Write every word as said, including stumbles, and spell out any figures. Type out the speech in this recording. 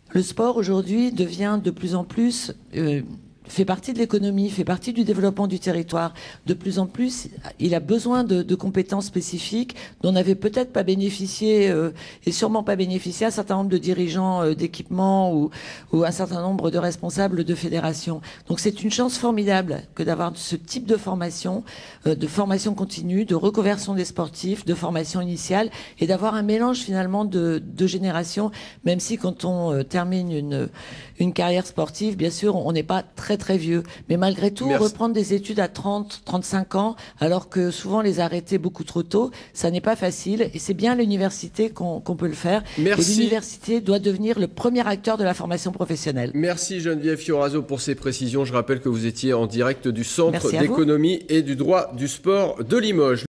Le sport aujourd'hui devient de plus en plus... Euh, fait partie de l'économie, fait partie du développement du territoire. De plus en plus, il a besoin de, de compétences spécifiques dont n'avaient peut-être pas bénéficié euh, et sûrement pas bénéficié un certain nombre de dirigeants euh, d'équipements ou, ou un certain nombre de responsables de fédérations. Donc c'est une chance formidable que d'avoir ce type de formation, euh, de formation continue, de reconversion des sportifs, de formation initiale et d'avoir un mélange finalement de, de générations, même si quand on euh, termine une, une carrière sportive, bien sûr, on n'est pas très très vieux. Mais malgré tout, Merci. reprendre des études à trente, trente-cinq ans, alors que souvent les arrêter beaucoup trop tôt, ça n'est pas facile. Et c'est bien à l'université qu'on qu'on peut le faire. Merci. Et l'université doit devenir le premier acteur de la formation professionnelle. Merci Geneviève Fioraso pour ces précisions. Je rappelle que vous étiez en direct du Centre Merci à vous. d'économie et du droit du sport de Limoges.